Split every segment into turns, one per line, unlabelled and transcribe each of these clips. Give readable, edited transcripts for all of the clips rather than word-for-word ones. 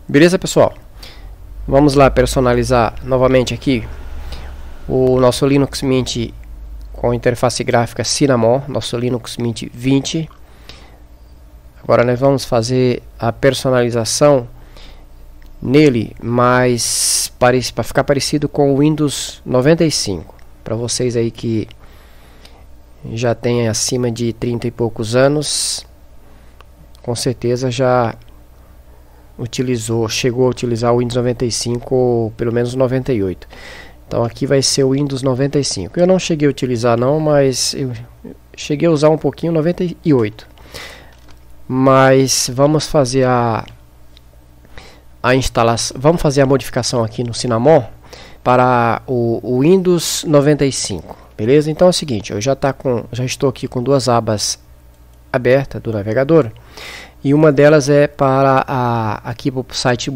Beleza, pessoal? Vamos lá personalizar novamente aqui o nosso Linux Mint com interface gráfica Cinnamon, nosso Linux Mint 20. Agora nós vamos fazer a personalização nele, mas para ficar parecido com o Windows 95. Para vocês aí que já têm acima de 30 e poucos anos, com certeza já chegou a utilizar o Windows 95 ou pelo menos 98. Então aqui vai ser o Windows 95. Eu não cheguei a utilizar não, mas eu cheguei a usar um pouquinho 98. Mas vamos fazer a instalação, vamos fazer a modificação aqui no Cinnamon para o Windows 95. Beleza? Então é o seguinte, eu já estou aqui com duas abas abertas do navegador. E uma delas é para aqui para o site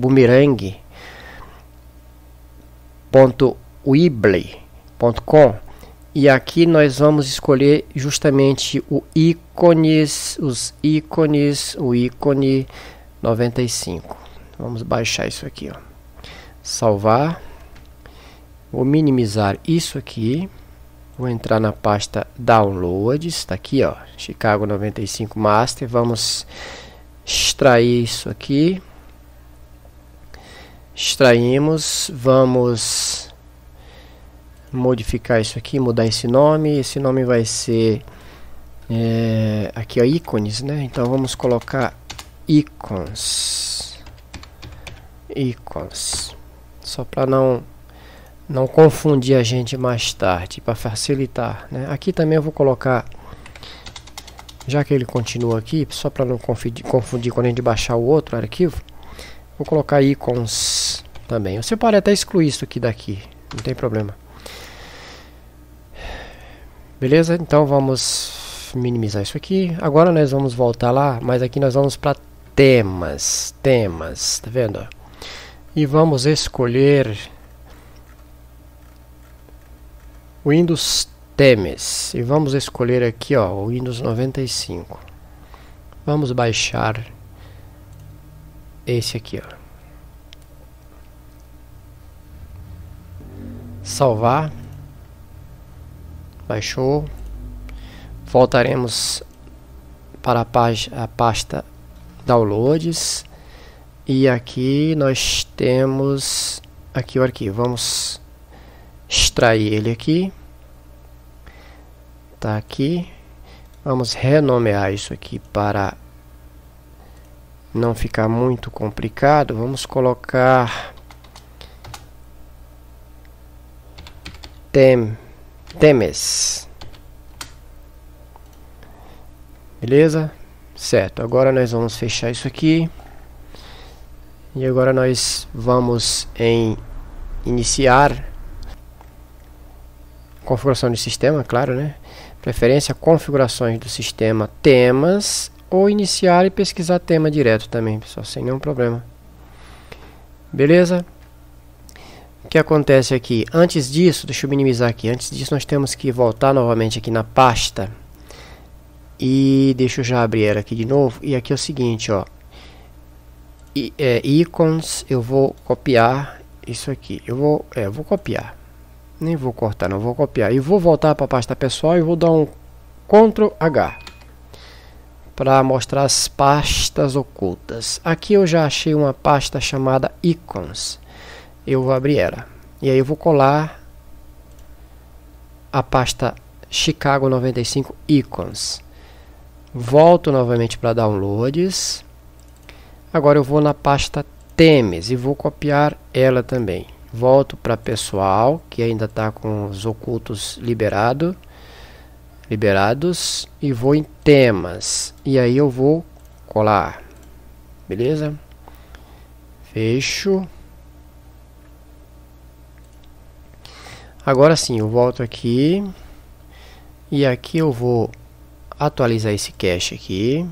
boomerang.weebly.com, e aqui nós vamos escolher justamente o ícone 95. Vamos baixar isso aqui, ó. Salvar. Vou minimizar isso aqui. Vou entrar na pasta Downloads, está aqui, ó, Chicago 95 Master. Vamos extrair isso aqui. Extraímos. Vamos modificar isso aqui, mudar esse nome. Esse nome vai ser aqui, ó, ícones, né? Então vamos colocar icons, só para não confundir a gente mais tarde, para facilitar, né? Aqui também eu vou colocar, já que ele continua aqui, só para não confundir quando a gente baixar o outro arquivo, vou colocar icons também. Você pode até excluir isso aqui daqui, não tem problema. Beleza? Então vamos minimizar isso aqui. Agora nós vamos voltar lá, mas aqui nós vamos para temas, tá vendo? E vamos escolher Windows Themes, e vamos escolher aqui, ó, o Windows 95. Vamos baixar esse aqui, ó. Salvar. Baixou. Voltaremos para a pasta Downloads, e aqui nós temos aqui o arquivo. Vamos extrair ele aqui. Tá aqui. Vamos renomear isso aqui para não ficar muito complicado. Vamos colocar Themes. Beleza? Certo. Agora nós vamos fechar isso aqui. E agora nós vamos em iniciar configuração de sistema, claro, né? Preferência, configurações do sistema, temas, ou iniciar e pesquisar tema direto também, pessoal, sem nenhum problema. Beleza? O que acontece aqui? Antes disso, deixa eu minimizar aqui. Antes disso, nós temos que voltar novamente aqui na pasta. E deixa eu já abrir ela aqui de novo. E aqui é o seguinte, ó. Icons, eu vou copiar isso aqui. Eu vou copiar. Nem vou cortar, não, vou copiar. E vou voltar para a pasta pessoal e vou dar um Ctrl H para mostrar as pastas ocultas. Aqui eu já achei uma pasta chamada Icons. Eu vou abrir ela. E aí eu vou colar a pasta Chicago 95 Icons. Volto novamente para Downloads. Agora eu vou na pasta Themes e vou copiar ela também. Volto para pessoal, que ainda está com os ocultos liberados, e vou em temas, e aí eu vou colar. Beleza? Fecho. Agora sim, eu volto aqui, e aqui eu vou atualizar esse cache aqui.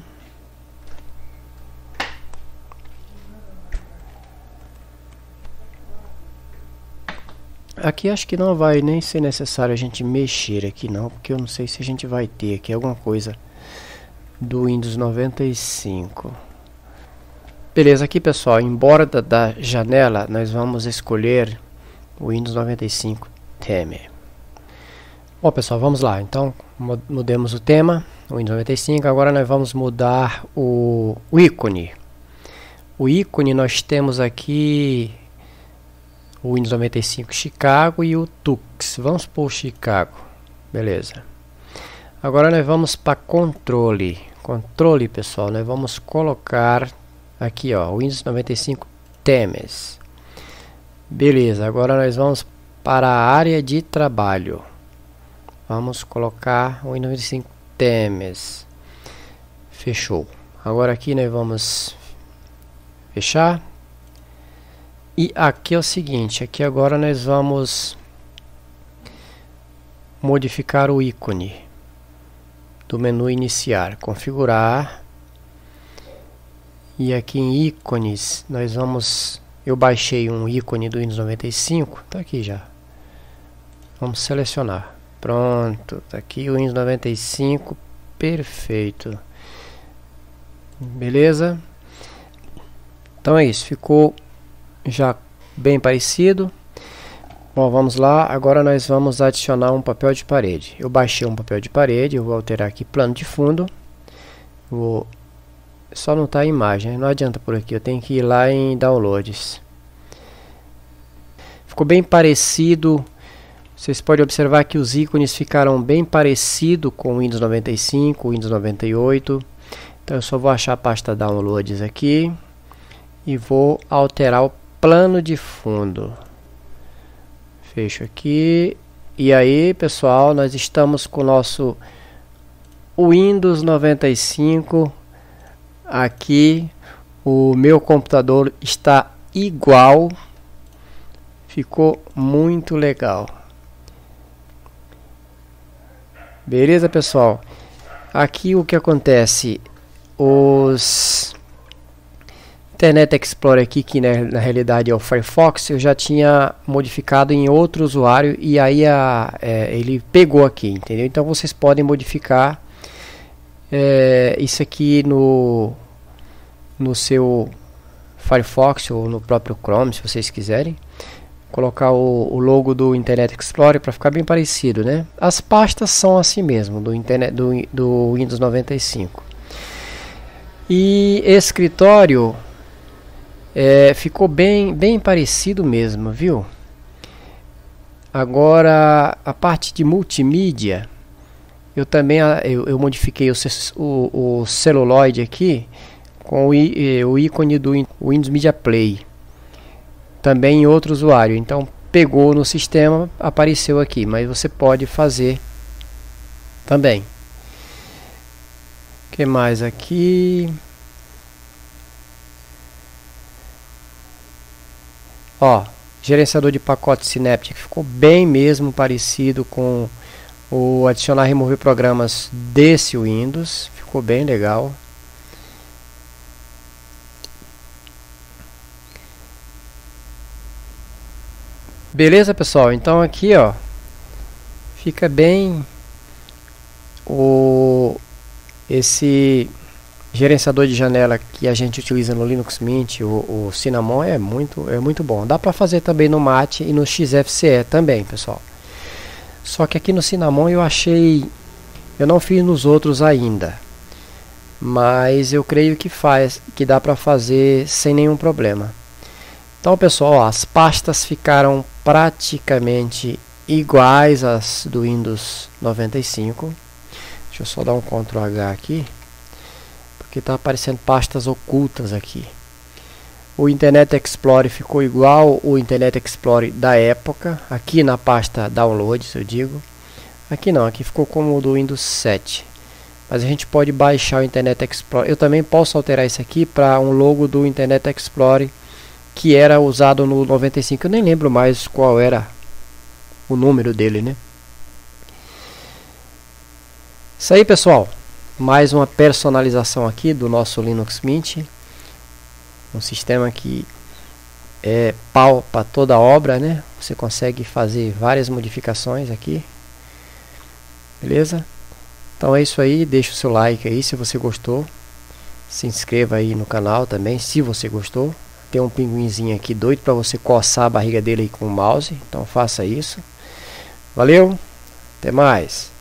Aqui acho que não vai nem ser necessário a gente mexer aqui não, porque eu não sei se a gente vai ter aqui alguma coisa do Windows 95. Beleza, aqui pessoal, em borda da janela nós vamos escolher o Windows 95 Theme. Bom pessoal, vamos lá, então mudemos o tema, o Windows 95, agora nós vamos mudar o ícone. O ícone nós temos aqui o Windows 95 Chicago e o Tux. Vamos por Chicago, beleza. Agora nós vamos para controle. Controle pessoal, nós vamos colocar aqui ó, Windows 95 Themes. Beleza, agora nós vamos para a área de trabalho. Vamos colocar o Windows 95 Themes. Fechou. Agora aqui nós vamos fechar. E aqui é o seguinte, aqui agora nós vamos modificar o ícone do menu iniciar, configurar. E aqui em ícones nós vamos, eu baixei um ícone do Windows 95, tá aqui já. Vamos selecionar. Pronto, tá aqui o Windows 95, perfeito. Beleza? Então é isso, ficou já bem parecido. Bom, vamos lá, agora nós vamos adicionar um papel de parede. Eu baixei um papel de parede, eu vou alterar aqui plano de fundo. Só não está a imagem, não adianta por aqui, eu tenho que ir lá em downloads. Ficou bem parecido. Vocês podem observar que os ícones ficaram bem parecidos com o Windows 95, o Windows 98. Então eu só vou achar a pasta Downloads aqui e vou alterar o plano de fundo. Fecho aqui. E aí pessoal, nós estamos com o nosso Windows 95 aqui. O meu computador está igual. Ficou muito legal. Beleza pessoal, aqui o que acontece, os Internet Explorer aqui, que na realidade é o Firefox, eu já tinha modificado em outro usuário e aí ele pegou aqui, entendeu? Então vocês podem modificar isso aqui no seu Firefox ou no próprio Chrome, se vocês quiserem. Colocar o logo do Internet Explorer para ficar bem parecido, né? As pastas são assim mesmo, do Windows 95. E escritório ficou bem parecido mesmo, viu? Agora a parte de multimídia, eu também eu modifiquei o celuloide aqui com o ícone do Windows Media Play. Também em outro usuário, então pegou no sistema, apareceu aqui, mas você pode fazer também. O que mais aqui? Ó, gerenciador de pacote Synaptic ficou bem mesmo parecido com o adicionar e remover programas desse Windows, ficou bem legal. Beleza pessoal, então aqui ó, fica bem esse gerenciador de janela que a gente utiliza no Linux Mint, o Cinnamon, é muito bom. Dá para fazer também no Mate e no XFCE também pessoal. Só que aqui no Cinnamon eu não fiz nos outros ainda, mas eu creio que dá para fazer sem nenhum problema. Então pessoal, ó, as pastas ficaram praticamente iguais às do Windows 95. Deixa eu só dar um Ctrl H aqui, porque está aparecendo pastas ocultas aqui. O Internet Explorer ficou igual o Internet Explorer da época, aqui na pasta Downloads eu digo. Aqui não, aqui ficou como o do Windows 7. Mas a gente pode baixar o Internet Explorer. Eu também posso alterar isso aqui para um logo do Internet Explorer que era usado no 95, eu nem lembro mais qual era o número dele, né? Isso aí pessoal, mais uma personalização aqui do nosso Linux Mint, um sistema que é pau para toda a obra, né? Você consegue fazer várias modificações aqui, beleza? Então é isso aí, deixa o seu like aí se você gostou Se inscreva aí no canal também, se você gostou. Tem um pinguinzinho aqui doido para você coçar a barriga dele aí com o mouse, então faça isso. Valeu, até mais.